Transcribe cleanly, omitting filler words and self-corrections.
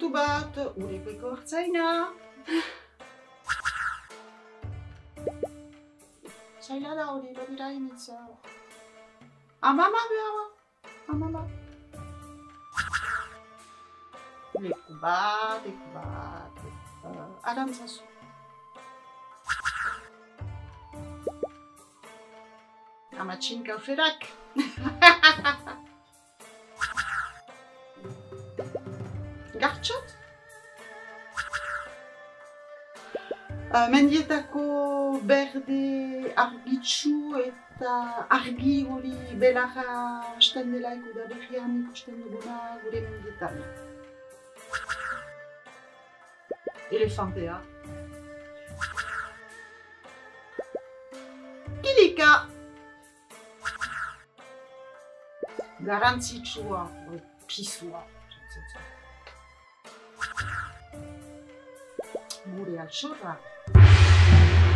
bat, urepeko hartzaina. Zaila da hori, badira initza. Amama behar, amama. Leku bat, arantzazu. Amatxin kauferak. Gartxot? Mendietako berde argitsu eta argi hori belarra hasten dela da berrian ikusten duguna gure mendietan. Elefantea. Kilika. Garantzitsua, pisua. Gure altxorra.